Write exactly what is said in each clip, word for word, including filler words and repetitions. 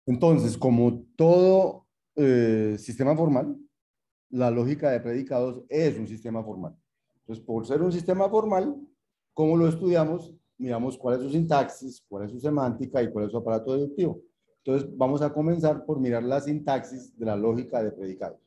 Entonces, como todo eh, sistema formal, la lógica de predicados es un sistema formal. Entonces, por ser un sistema formal, ¿cómo lo estudiamos? Miramos cuál es su sintaxis, cuál es su semántica y cuál es su aparato deductivo. Entonces, vamos a comenzar por mirar la sintaxis de la lógica de predicados.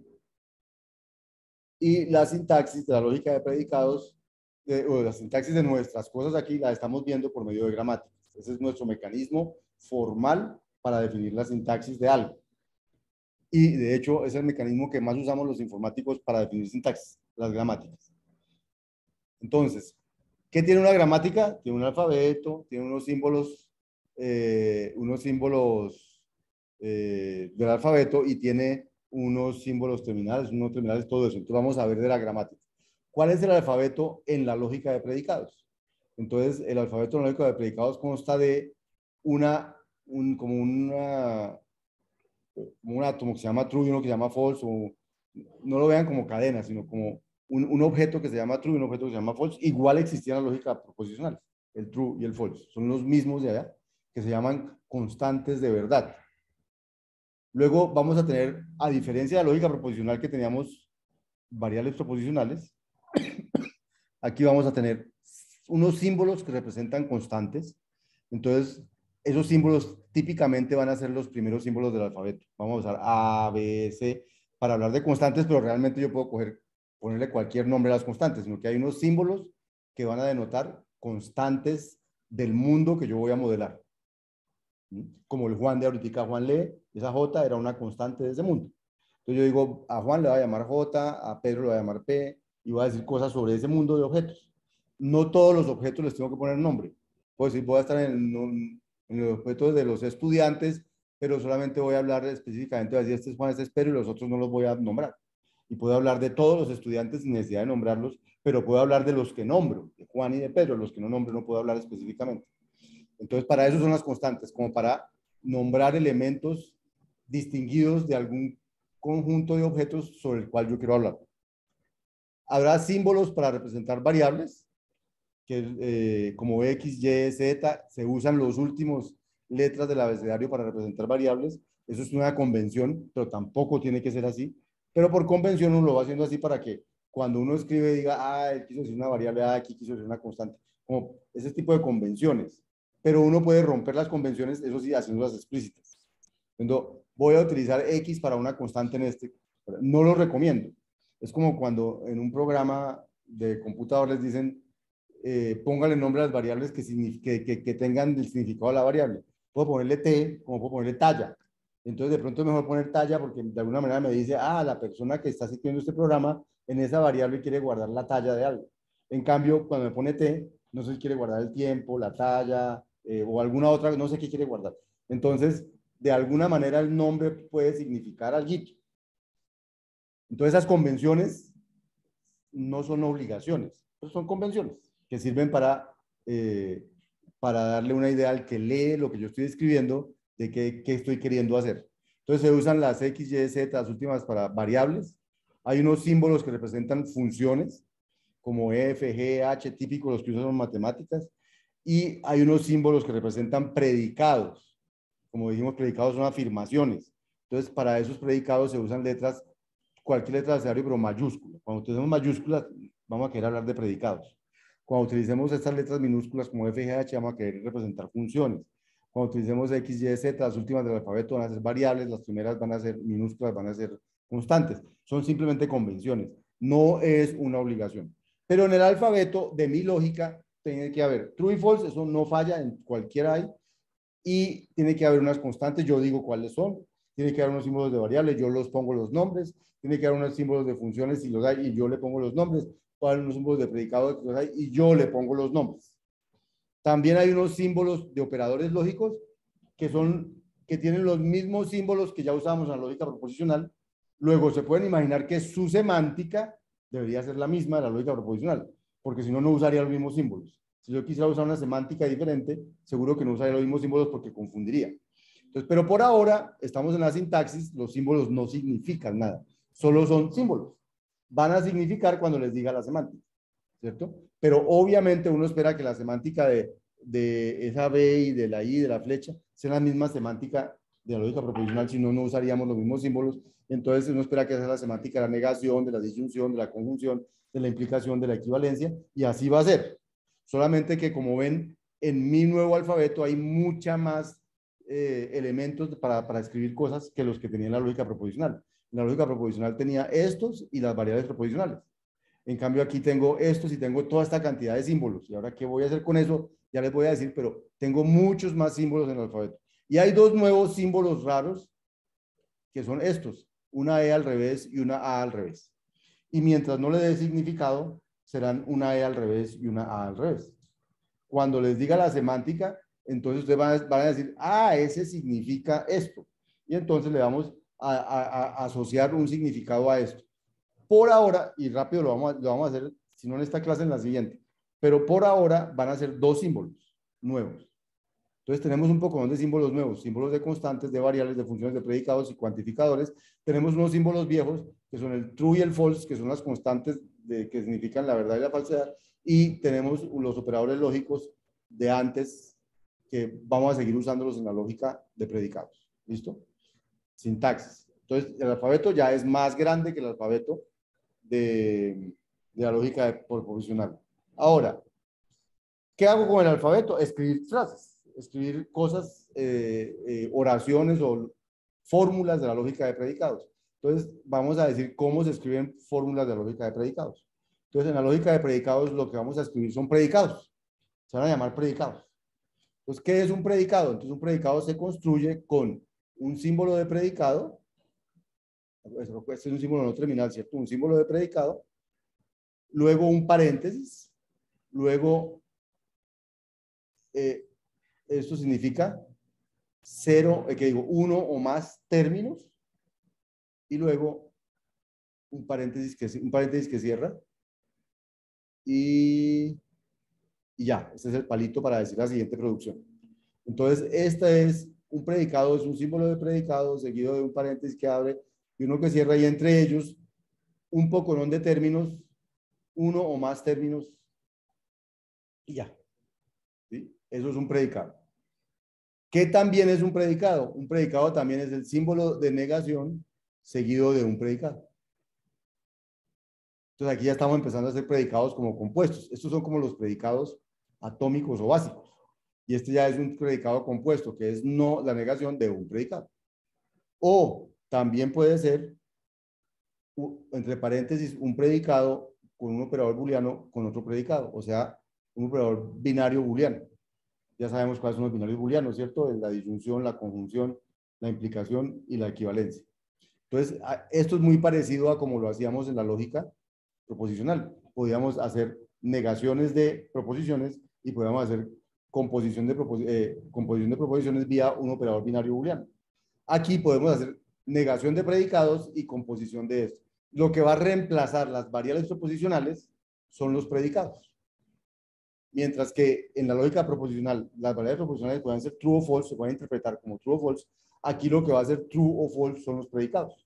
Y la sintaxis de la lógica de predicados, de, o la sintaxis de nuestras cosas aquí, la estamos viendo por medio de gramáticas. Ese es nuestro mecanismo formal para definir la sintaxis de algo. Y de hecho es el mecanismo que más usamos los informáticos para definir sintaxis, las gramáticas. Entonces, ¿qué tiene una gramática? Tiene un alfabeto, tiene unos símbolos, eh, unos símbolos eh, del alfabeto y tiene unos símbolos terminales, unos terminales, todo eso. Entonces vamos a ver de la gramática. ¿Cuál es el alfabeto en la lógica de predicados? Entonces, el alfabeto en la lógica de predicados consta de una, un, como una, como un átomo que se llama true y uno que se llama false, o no lo vean como cadena, sino como un, un objeto que se llama true y un objeto que se llama false. Igual existía en la lógica proposicional, el true y el false. Son los mismos de allá, que se llaman constantes de verdad. Luego vamos a tener, a diferencia de la lógica proposicional que teníamos variables proposicionales, aquí vamos a tener unos símbolos que representan constantes. Entonces, esos símbolos típicamente van a ser los primeros símbolos del alfabeto. Vamos a usar A, B, C para hablar de constantes, pero realmente yo puedo coger, ponerle cualquier nombre a las constantes, sino que hay unos símbolos que van a denotar constantes del mundo que yo voy a modelar. Como el Juan de ahorita, Juan lee, esa J era una constante de ese mundo. Entonces yo digo, a Juan le voy a llamar J, a Pedro le voy a llamar P, y voy a decir cosas sobre ese mundo de objetos. No todos los objetos les tengo que poner nombre. Puedo decir, voy a estar en, un, en los objetos de los estudiantes, pero solamente voy a hablar específicamente, voy a decir, este es Juan, este es Pedro, y los otros no los voy a nombrar. Y puedo hablar de todos los estudiantes sin necesidad de nombrarlos, pero puedo hablar de los que nombro, de Juan y de Pedro, los que no nombro no puedo hablar específicamente. Entonces, para eso son las constantes, como para nombrar elementos distinguidos de algún conjunto de objetos sobre el cual yo quiero hablar. Habrá símbolos para representar variables, que eh, como X, Y, Z, se usan los últimos letras del abecedario para representar variables. Eso es una convención, pero tampoco tiene que ser así. Pero por convención uno lo va haciendo así para que cuando uno escribe diga, ah, él quiso decir una variable, ah, aquí quiso decir una constante. Como ese tipo de convenciones. Pero uno puede romper las convenciones, eso sí, haciéndolas explícitas. Entonces, voy a utilizar X para una constante en este. No lo recomiendo. Es como cuando en un programa de computador les dicen, eh, póngale nombre a las variables que, que, que, que tengan el significado de la variable. Puedo ponerle T, como puedo ponerle talla. Entonces, de pronto es mejor poner talla porque de alguna manera me dice, ah, la persona que está asistiendo este programa en esa variable quiere guardar la talla de algo. En cambio, cuando me pone T, no sé si quiere guardar el tiempo, la talla eh, o alguna otra, no sé qué quiere guardar. Entonces, de alguna manera el nombre puede significar algo. Entonces, esas convenciones no son obligaciones, son convenciones que sirven para, eh, para darle una idea al que lee lo que yo estoy escribiendo de qué, qué estoy queriendo hacer. Entonces se usan las X, Y, Z, las últimas para variables. Hay unos símbolos que representan funciones, como F, G, H, típicos los que usan en matemáticas. Y hay unos símbolos que representan predicados. Como dijimos, predicados son afirmaciones. Entonces, para esos predicados se usan letras, cualquier letra de abecedario, pero mayúscula. Cuando utilicemos mayúsculas, vamos a querer hablar de predicados. Cuando utilicemos estas letras minúsculas como F, G, H, vamos a querer representar funciones. Cuando utilicemos X, Y, Z, las últimas del alfabeto van a ser variables, las primeras van a ser minúsculas, van a ser constantes. Son simplemente convenciones. No es una obligación. Pero en el alfabeto de mi lógica tiene que haber true y false, eso no falla, en cualquiera hay, y tiene que haber unas constantes, yo digo cuáles son, tiene que haber unos símbolos de variables, yo los pongo los nombres, tiene que haber unos símbolos de funciones y los hay, y yo le pongo los nombres, puede haber unos símbolos de predicados que los hay, y yo le pongo los nombres. También hay unos símbolos de operadores lógicos que son, que tienen los mismos símbolos que ya usamos en la lógica proposicional. Luego se pueden imaginar que su semántica debería ser la misma de la lógica proposicional, porque si no, no usaría los mismos símbolos. Si yo quisiera usar una semántica diferente, seguro que no usaría los mismos símbolos porque confundiría. Entonces, pero por ahora, estamos en la sintaxis, los símbolos no significan nada, solo son símbolos. Van a significar cuando les diga la semántica, ¿cierto? Pero obviamente uno espera que la semántica de, de esa B y de la I, de la flecha, sea la misma semántica de la lógica proposicional, si no, no usaríamos los mismos símbolos. Entonces uno espera que sea la semántica de la negación, de la disyunción, de la conjunción, de la implicación, de la equivalencia, y así va a ser. Solamente que, como ven, en mi nuevo alfabeto hay mucha más eh, elementos para, para escribir cosas que los que tenía en la lógica proposicional. En la lógica proposicional tenía estos y las variables proposicionales. En cambio, aquí tengo estos y tengo toda esta cantidad de símbolos. ¿Y ahora qué voy a hacer con eso? Ya les voy a decir, pero tengo muchos más símbolos en el alfabeto. Y hay dos nuevos símbolos raros, que son estos, una E al revés y una A al revés. Y mientras no le dé significado, serán una E al revés y una A al revés. Cuando les diga la semántica, entonces ustedes van a, van a decir, ah, ese significa esto. Y entonces le vamos a, a, a asociar un significado a esto. Por ahora, y rápido lo vamos, a, lo vamos a hacer, si no en esta clase, en la siguiente, pero por ahora van a ser dos símbolos nuevos. Entonces tenemos un poco de símbolos nuevos, símbolos de constantes, de variables, de funciones, de predicados y cuantificadores. Tenemos unos símbolos viejos, que son el true y el false, que son las constantes de, que significan la verdad y la falsedad. Y tenemos los operadores lógicos de antes, que vamos a seguir usándolos en la lógica de predicados. ¿Listo? Sintaxis. Entonces, el alfabeto ya es más grande que el alfabeto de, de la lógica de, proposicional. Ahora, ¿qué hago con el alfabeto? Escribir frases, escribir cosas, eh, eh, oraciones o fórmulas de la lógica de predicados. Entonces, vamos a decir cómo se escriben fórmulas de la lógica de predicados. Entonces, en la lógica de predicados, lo que vamos a escribir son predicados. Se van a llamar predicados. Entonces, ¿qué es un predicado? Entonces, un predicado se construye con un símbolo de predicado. Este es un símbolo no terminal, ¿cierto? Un símbolo de predicado. Luego un paréntesis. Luego, eh, esto significa cero, eh, que digo, uno o más términos. Y luego un paréntesis que, un paréntesis que cierra. Y, y ya, este es el palito para decir la siguiente producción. Entonces, este es un predicado, es un símbolo de predicado seguido de un paréntesis que abre y uno que cierra, y entre ellos un poconón de términos, uno o más términos, y ya. ¿Sí? Eso es un predicado. ¿Qué también es un predicado? Un predicado también es el símbolo de negación seguido de un predicado. Entonces aquí ya estamos empezando a hacer predicados como compuestos. Estos son como los predicados atómicos o básicos. Y este ya es un predicado compuesto, que es no la negación de un predicado. O también puede ser, entre paréntesis, un predicado con un operador booleano con otro predicado. O sea, un operador binario booleano. Ya sabemos cuáles son los binarios booleanos, ¿cierto? La disyunción, la conjunción, la implicación y la equivalencia. Entonces, esto es muy parecido a como lo hacíamos en la lógica proposicional. Podíamos hacer negaciones de proposiciones y podíamos hacer composición de, propos eh, composición de proposiciones vía un operador binario booleano. Aquí podemos hacer negación de predicados y composición de esto. Lo que va a reemplazar las variables proposicionales son los predicados. Mientras que en la lógica proposicional, las variables proposicionales pueden ser true o false, se pueden interpretar como true o false. Aquí lo que va a ser true o false son los predicados.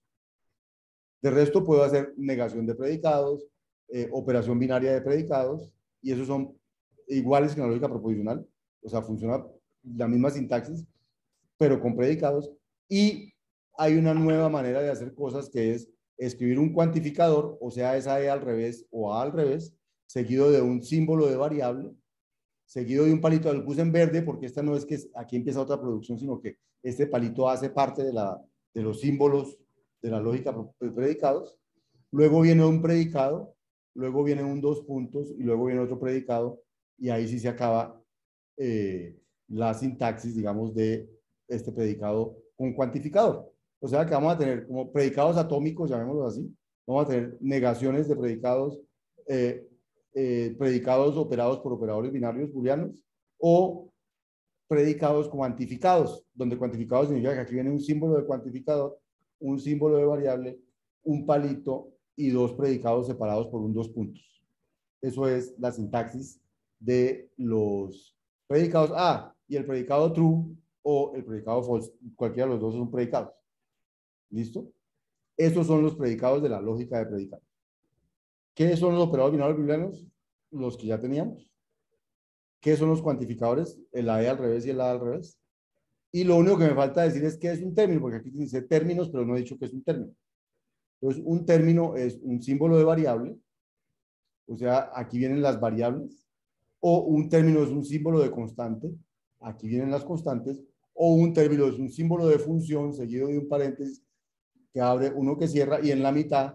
De resto, puedo hacer negación de predicados, eh, operación binaria de predicados, y esos son iguales que en la lógica proposicional. O sea, funciona la misma sintaxis, pero con predicados. Y hay una nueva manera de hacer cosas, que es escribir un cuantificador, o sea, esa E al revés o A al revés, seguido de un símbolo de variable, seguido de un palito. Lo puse en verde porque esta no es que aquí empieza otra producción, sino que este palito hace parte de, la, de los símbolos de la lógica de predicados. Luego viene un predicado, luego viene un dos puntos y luego viene otro predicado, y ahí sí se acaba eh, la sintaxis, digamos, de este predicado con cuantificador. O sea que vamos a tener como predicados atómicos, llamémoslo así, vamos a tener negaciones de predicados, eh, eh, predicados operados por operadores binarios booleanos, o predicados cuantificados, donde cuantificados significa que aquí viene un símbolo de cuantificador, un símbolo de variable, un palito y dos predicados separados por un dos puntos. Eso es la sintaxis de los predicados. Ah, y el predicado true o el predicado false, cualquiera de los dos son predicados. ¿Listo? Estos son los predicados de la lógica de predicados. ¿Qué son los operadores binarios booleanos? Los que ya teníamos. ¿Qué son los cuantificadores? El A E al revés y el A al revés. Y lo único que me falta decir es qué es un término, porque aquí dice términos, pero no he dicho qué es un término. Entonces, un término es un símbolo de variable, o sea, aquí vienen las variables, o un término es un símbolo de constante, aquí vienen las constantes, o un término es un símbolo de función seguido de un paréntesis que abre, uno que cierra, y en la mitad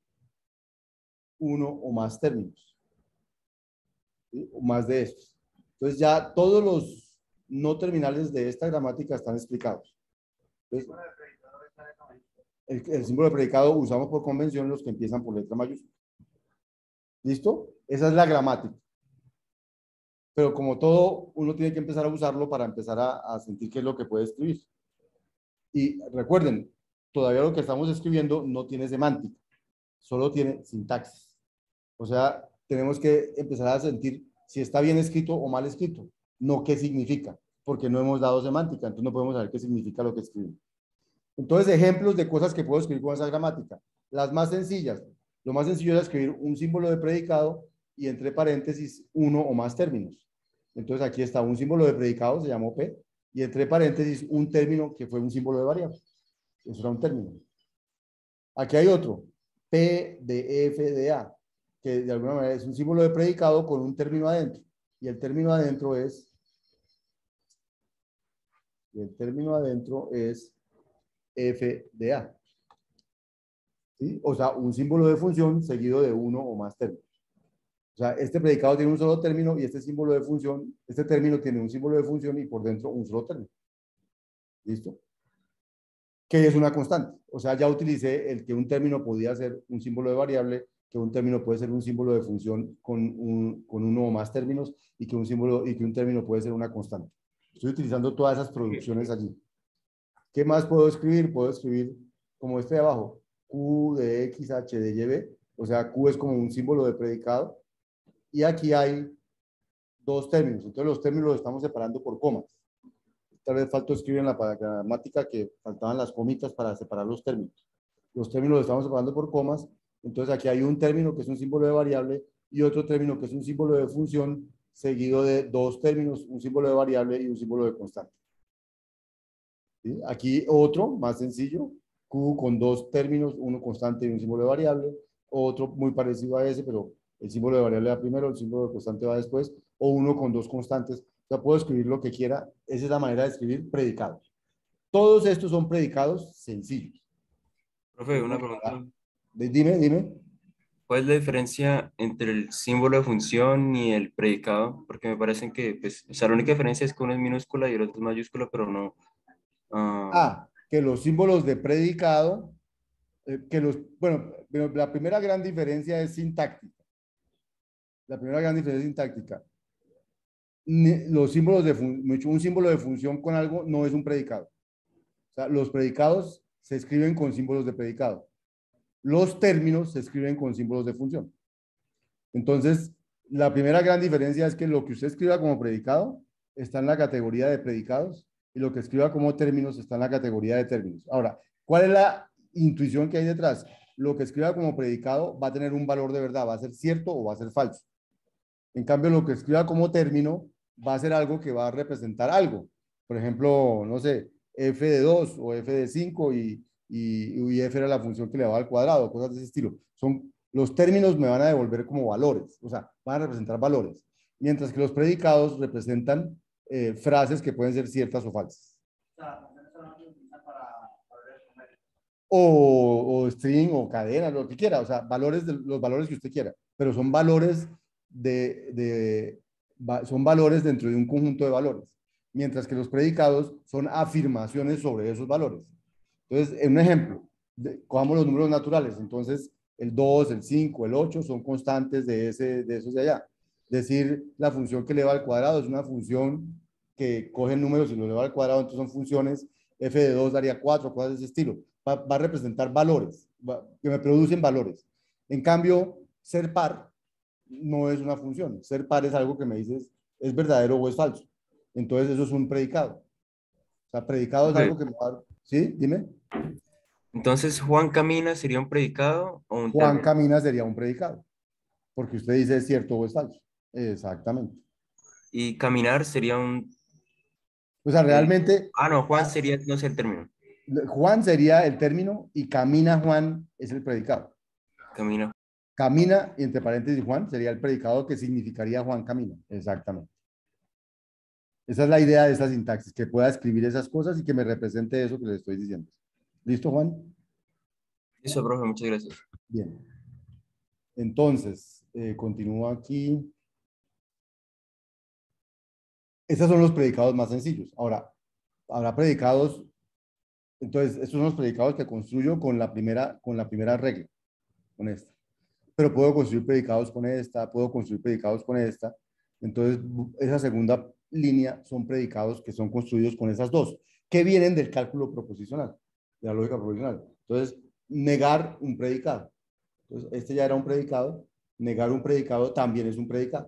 uno o más términos, ¿sí? O más de estos. Entonces ya todos los no terminales de esta gramática están explicados. Entonces, el, el símbolo de predicado usamos por convención los que empiezan por letra mayúscula. ¿Listo? Esa es la gramática. Pero como todo, uno tiene que empezar a usarlo para empezar a, a sentir qué es lo que puede escribir. Y recuerden, todavía lo que estamos escribiendo no tiene semántica, solo tiene sintaxis. O sea, tenemos que empezar a sentir si está bien escrito o mal escrito, no qué significa, porque no hemos dado semántica, entonces no podemos saber qué significa lo que escribimos. Entonces, ejemplos de cosas que puedo escribir con esa gramática. Las más sencillas. Lo más sencillo es escribir un símbolo de predicado y entre paréntesis uno o más términos. Entonces, aquí está un símbolo de predicado, se llamó P, y entre paréntesis un término que fue un símbolo de variable. Eso era un término. Aquí hay otro, P de F de A, que de alguna manera es un símbolo de predicado con un término adentro. Y el término adentro es, y el término adentro es F de A. ¿Sí? O sea, un símbolo de función seguido de uno o más términos. O sea, este predicado tiene un solo término y este símbolo de función, este término tiene un símbolo de función y por dentro un solo término. ¿Listo? Que es una constante. O sea, ya utilicé el que un término podía ser un símbolo de variable, que un término puede ser un símbolo de función con, un, con uno o más términos y que un símbolo y que un término puede ser una constante. Estoy utilizando todas esas producciones allí. ¿Qué más puedo escribir? Puedo escribir como este de abajo, Q de X, H de Y, B. O sea, Q es como un símbolo de predicado. Y aquí hay dos términos. Entonces los términos los estamos separando por comas. Tal vez faltó escribir en la gramática que faltaban las comitas para separar los términos. Los términos los estamos separando por comas. Entonces aquí hay un término que es un símbolo de variable y otro término que es un símbolo de función seguido de dos términos, un símbolo de variable y un símbolo de constante. ¿Sí? Aquí otro, más sencillo, Q con dos términos, uno constante y un símbolo de variable. Otro muy parecido a ese, pero el símbolo de variable va primero, el símbolo de constante va después, o uno con dos constantes. O sea, puedo escribir lo que quiera. Esa es la manera de escribir predicados. Todos estos son predicados sencillos. Profe, una pregunta. Dime, dime. ¿Cuál es la diferencia entre el símbolo de función y el predicado? Porque me parecen que, pues, o sea, la única diferencia es que uno es minúscula y el otro es mayúscula, pero no. ah, Ah, que los símbolos de predicado, eh, que los, bueno, pero la primera gran diferencia es sintáctica. La primera gran diferencia es sintáctica. Los símbolos de un símbolo de función con algo no es un predicado. O sea, los predicados se escriben con símbolos de predicado. Los términos se escriben con símbolos de función. Entonces, la primera gran diferencia es que lo que usted escriba como predicado está en la categoría de predicados y lo que escriba como términos está en la categoría de términos. Ahora, ¿cuál es la intuición que hay detrás? Lo que escriba como predicado va a tener un valor de verdad, va a ser cierto o va a ser falso. En cambio, lo que escriba como término va a ser algo que va a representar algo. Por ejemplo, no sé, f de dos o f de cinco y, y, y f era la función que le daba al cuadrado, cosas de ese estilo. Son, los términos me van a devolver como valores, o sea, van a representar valores. Mientras que los predicados representan eh, frases que pueden ser ciertas o falsas. O, o string o cadena, lo que quiera, o sea, valores de, los valores que usted quiera, pero son valores de, de, son valores dentro de un conjunto de valores, mientras que los predicados son afirmaciones sobre esos valores. Entonces, en un ejemplo, de, cojamos los números naturales, entonces el dos, el cinco, el ocho son constantes de, ese, de esos de allá. Decir la función que eleva al cuadrado es una función que coge números y lo eleva al cuadrado, entonces son funciones, f de dos daría cuatro, cosas de ese estilo. Va, va a representar valores, va, que me producen valores. En cambio, ser par no es una función. Ser par es algo que me dices es verdadero o es falso. Entonces eso es un predicado. O sea, predicado es profe, algo que me va a dar... ¿Sí? Dime. entonces, ¿Juan camina sería un predicado o un Juan término? camina sería un predicado. Porque usted dice es cierto o es falso. Exactamente. Y caminar sería un O sea, El- realmente ah, no, Juan sería, no sé el término. Juan sería el término y camina Juan es el predicado. Camino. Camina, y entre paréntesis Juan, sería el predicado que significaría Juan camina. Exactamente. Esa es la idea de esta sintaxis, que pueda escribir esas cosas y que me represente eso que le estoy diciendo. ¿Listo, Juan? Eso, profe, muchas gracias. Bien. Entonces, eh, continúo aquí. Estos son los predicados más sencillos. Ahora, habrá predicados, entonces, estos son los predicados que construyo con la primera, con la primera regla, con esta. Pero puedo construir predicados con esta, puedo construir predicados con esta. Entonces, esa segunda línea son predicados que son construidos con esas dos, que vienen del cálculo proposicional, de la lógica proposicional. Entonces, negar un predicado. Entonces, este ya era un predicado, negar un predicado también es un predicado.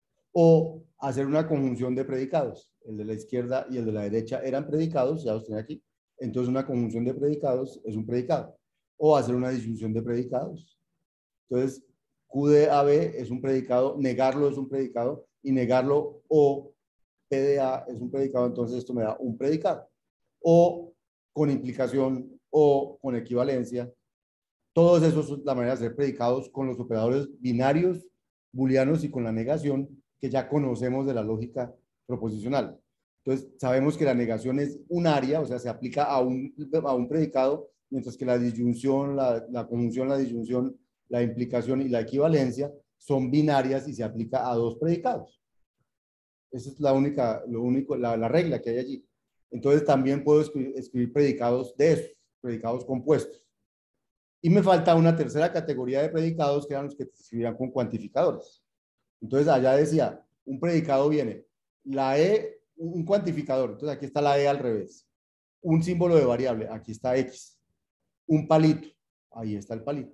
O hacer una conjunción de predicados. El de la izquierda y el de la derecha eran predicados, ya los tenía aquí. Entonces, una conjunción de predicados es un predicado. O hacer una disyunción de predicados. Entonces, Q de A B es un predicado, negarlo es un predicado, y negarlo o P de A es un predicado, entonces esto me da un predicado. O con implicación o con equivalencia. Todos esos son la manera de ser predicados con los operadores binarios, booleanos y con la negación que ya conocemos de la lógica proposicional. Entonces, sabemos que la negación es un área, o sea, se aplica a un, a un predicado, mientras que la disyunción, la, la conjunción, la disyunción, la implicación y la equivalencia son binarias y se aplica a dos predicados. Esa es la única, lo único, la, la regla que hay allí. Entonces, también puedo escribir, escribir predicados de esos, predicados compuestos. Y me falta una tercera categoría de predicados que eran los que se escribían con cuantificadores. Entonces allá decía, un predicado viene, la E, un cuantificador, entonces aquí está la E al revés. Un símbolo de variable, aquí está X. Un palito, ahí está el palito.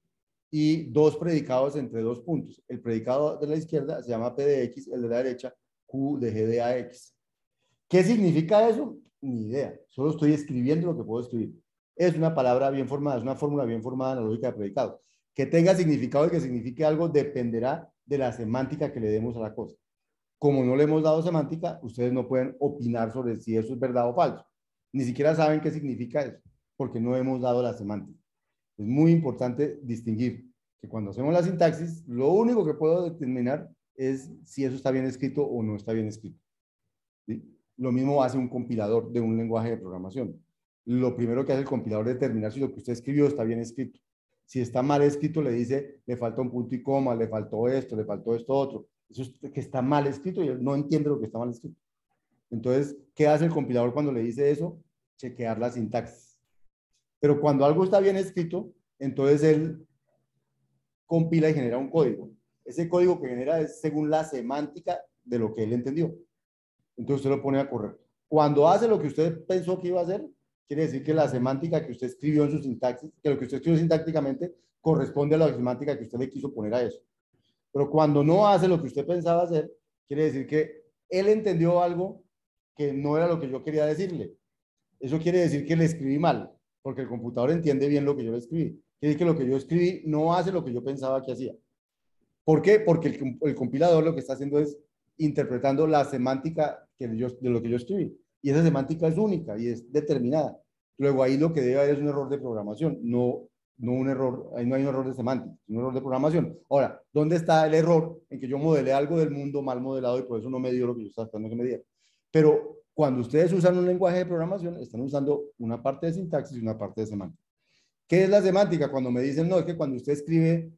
Y dos predicados entre dos puntos. El predicado de la izquierda se llama P de X, el de la derecha Q de G de A X. ¿Qué significa eso? Ni idea. Solo estoy escribiendo lo que puedo escribir. Es una palabra bien formada, es una fórmula bien formada en la lógica de predicado. Que tenga significado y que signifique algo dependerá de la semántica que le demos a la cosa. Como no le hemos dado semántica, ustedes no pueden opinar sobre si eso es verdad o falso. Ni siquiera saben qué significa eso, porque no hemos dado la semántica. Es muy importante distinguir que cuando hacemos la sintaxis, lo único que puedo determinar es si eso está bien escrito o no está bien escrito. ¿Sí? Lo mismo hace un compilador de un lenguaje de programación. Lo primero que hace el compilador es determinar si lo que usted escribió está bien escrito. Si está mal escrito, le dice, le falta un punto y coma, le faltó esto, le faltó esto otro. Eso es que está mal escrito y él no entiende lo que está mal escrito. Entonces, ¿qué hace el compilador cuando le dice eso? Chequear la sintaxis. Pero cuando algo está bien escrito, entonces él compila y genera un código. Ese código que genera es según la semántica de lo que él entendió. Entonces usted lo pone a correr. Cuando hace lo que usted pensó que iba a hacer, quiere decir que la semántica que usted escribió en su sintaxis, que lo que usted escribió sintácticamente corresponde a la semántica que usted le quiso poner a eso. Pero cuando no hace lo que usted pensaba hacer, quiere decir que él entendió algo que no era lo que yo quería decirle. Eso quiere decir que le escribí mal, porque el computador entiende bien lo que yo le escribí. Quiere decir que lo que yo escribí no hace lo que yo pensaba que hacía. ¿Por qué? Porque el, el compilador lo que está haciendo es interpretando la semántica que yo, de lo que yo escribí. Y esa semántica es única y es determinada. Luego ahí lo que debe haber es un error de programación, no, no un error, ahí no hay un error de semántica, es un error de programación. Ahora, ¿dónde está el error en que yo modelé algo del mundo mal modelado y por eso no me dio lo que yo estaba esperando que me diera? Pero cuando ustedes usan un lenguaje de programación, están usando una parte de sintaxis y una parte de semántica. ¿Qué es la semántica? Cuando me dicen, no, es que cuando usted escribe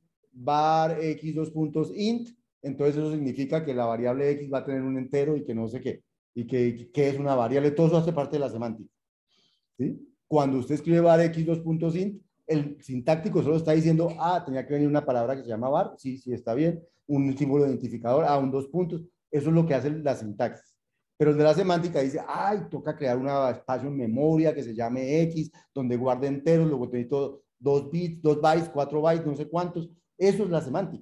var x dos puntos int, entonces eso significa que la variable x va a tener un entero y que no sé qué, y que, que es una variable, todo eso hace parte de la semántica. ¿Sí? Cuando usted escribe var x dos puntos int, el sintáctico solo está diciendo, ah, tenía que venir una palabra que se llama var, sí, sí, está bien, un símbolo identificador, ah, un dos puntos, eso es lo que hace la sintaxis. Pero el de la semántica dice, ay, toca crear un espacio en memoria que se llame X, donde guarde enteros, luego necesito dos bits, dos bytes, cuatro bytes, no sé cuántos. Eso es la semántica.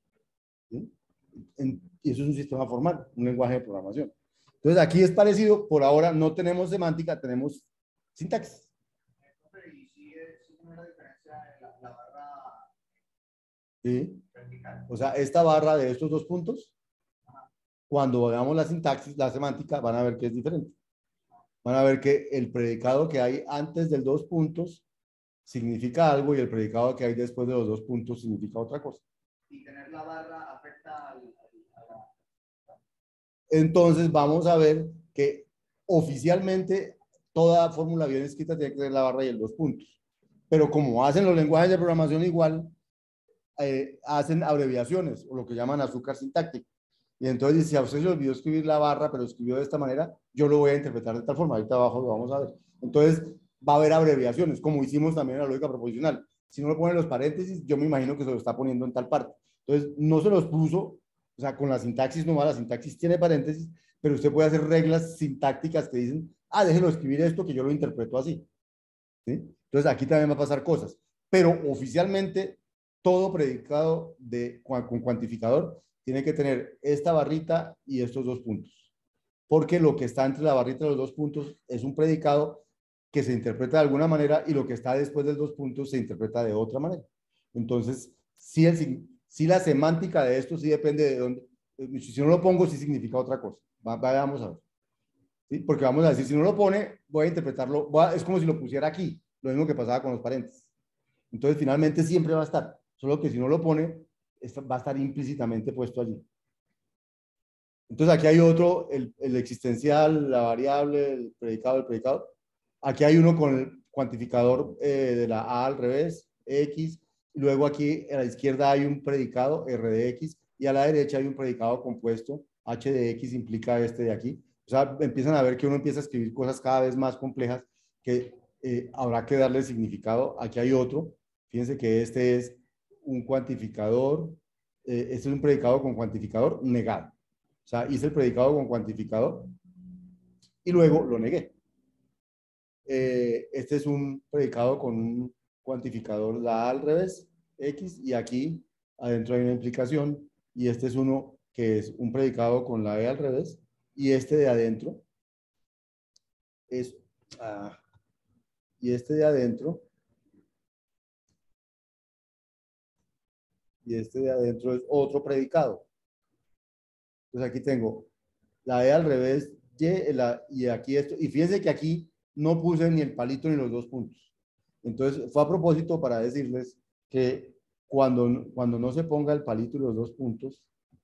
¿Sí? En, y eso es un sistema formal, un lenguaje de programación. Entonces aquí es parecido, por ahora no tenemos semántica, tenemos sintaxis. ¿Sí? O sea, esta barra de estos dos puntos, cuando veamos la sintaxis, la semántica, van a ver que es diferente. van a ver que el predicado que hay antes del dos puntos significa algo y el predicado que hay después de los dos puntos significa otra cosa. Y tener la barra afecta al, a la... Entonces vamos a ver que oficialmente toda fórmula bien escrita tiene que tener la barra y el dos puntos. Pero como hacen los lenguajes de programación igual, eh, hacen abreviaciones o lo que llaman azúcar sintáctico. Y entonces, si a usted se olvidó escribir la barra, pero escribió de esta manera, yo lo voy a interpretar de tal forma. Ahorita abajo lo vamos a ver. Entonces, va a haber abreviaciones, como hicimos también en la lógica proposicional. Si no lo pone en los paréntesis, yo me imagino que se lo está poniendo en tal parte. Entonces, no se los puso, o sea, con la sintaxis no va, la sintaxis tiene paréntesis, pero usted puede hacer reglas sintácticas que dicen, ah, déjelo escribir esto que yo lo interpreto así. ¿Sí? Entonces, aquí también va a pasar cosas. Pero oficialmente, todo predicado de, con cuantificador tiene que tener esta barrita y estos dos puntos. Porque lo que está entre la barrita y los dos puntos es un predicado que se interpreta de alguna manera y lo que está después de los dos puntos se interpreta de otra manera. Entonces, si, el, si la semántica de esto sí depende de dónde. Si no lo pongo, sí significa otra cosa. Va, vamos a ver. ¿Sí? Porque vamos a decir, si no lo pone, voy a interpretarlo. Voy a, es como si lo pusiera aquí. Lo mismo que pasaba con los paréntesis. Entonces, finalmente siempre va a estar. Solo que si no lo pone, va a estar implícitamente puesto allí. Entonces aquí hay otro, el, el existencial, la variable, el predicado, el predicado. Aquí hay uno con el cuantificador eh, de la A al revés, X. Y luego aquí a la izquierda hay un predicado, R de X. Y a la derecha hay un predicado compuesto, H de X implica este de aquí. O sea, empiezan a ver que uno empieza a escribir cosas cada vez más complejas que eh, habrá que darle significado. Aquí hay otro. Fíjense que este es un cuantificador, eh, este es un predicado con cuantificador negado. O sea, hice el predicado con cuantificador y luego lo negué. Eh, este es un predicado con un cuantificador, la A al revés, X, y aquí adentro hay una implicación, y este es uno que es un predicado con la E al revés, y este de adentro es, ah, y este de adentro, y este de adentro es otro predicado. Entonces aquí tengo la E al revés, Y, la, y aquí esto, y fíjense que aquí no puse ni el palito ni los dos puntos. Entonces fue a propósito para decirles que cuando, cuando no se ponga el palito y los dos puntos,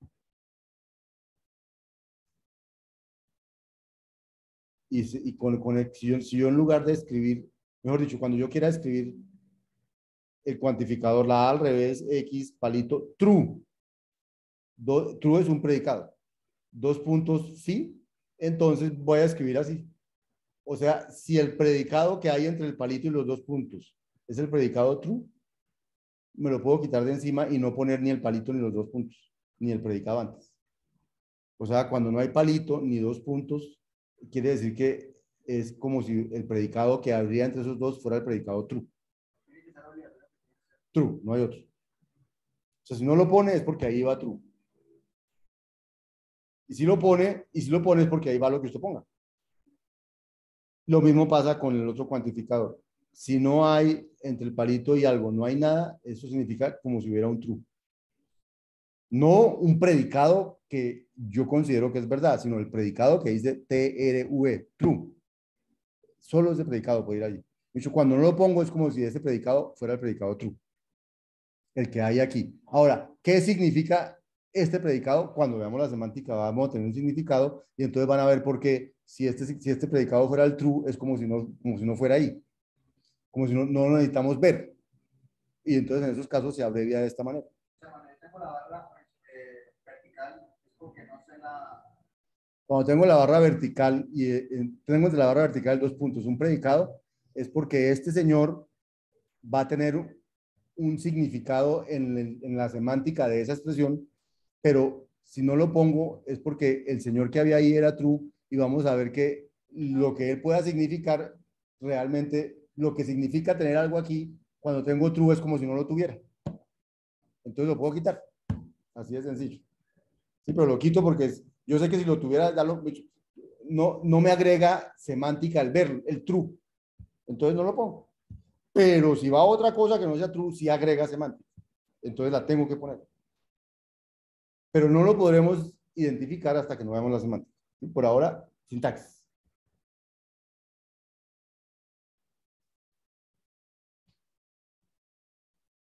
y, y con, con el, si, yo, si yo en lugar de escribir, mejor dicho, cuando yo quiera escribir el cuantificador, la A al revés, X, palito, true. Do, true es un predicado. Dos puntos, sí. Entonces voy a escribir así. O sea, si el predicado que hay entre el palito y los dos puntos es el predicado true, me lo puedo quitar de encima y no poner ni el palito ni los dos puntos, ni el predicado antes. O sea, cuando no hay palito ni dos puntos, quiere decir que es como si el predicado que habría entre esos dos fuera el predicado true. True, no hay otro. O sea, si no lo pone es porque ahí va true. Y si lo pone, y si lo pone es porque ahí va lo que usted ponga. Lo mismo pasa con el otro cuantificador. Si no hay entre el palito y algo, no hay nada, eso significa como si hubiera un true. No un predicado que yo considero que es verdad, sino el predicado que dice T R U E, true. Solo ese predicado puede ir allí. De hecho, cuando no lo pongo es como si ese predicado fuera el predicado true. El que hay aquí. Ahora, ¿qué significa este predicado? Cuando veamos la semántica vamos a tener un significado y entonces van a ver por qué si este, si este predicado fuera el true es como si no, como si no fuera ahí. Como si no, no lo necesitamos ver. Y entonces en esos casos se abrevia de esta manera. Cuando tengo la barra vertical y eh, tengo de la barra vertical dos puntos, un predicado, es porque este señor va a tener un, un significado en, el, en la semántica de esa expresión, pero si no lo pongo es porque el señor que había ahí era true y vamos a ver que lo que él pueda significar realmente, lo que significa tener algo aquí, cuando tengo true es como si no lo tuviera. Entonces lo puedo quitar. Así de sencillo. Sí, pero lo quito porque es, yo sé que si lo tuviera, ya lo, no, no me agrega semántica al verlo, el true. Entonces no lo pongo. Pero si va a otra cosa que no sea true, sí agrega semántica. Entonces la tengo que poner. Pero no lo podremos identificar hasta que no veamos la semántica. ¿Sí? Por ahora, sintaxis.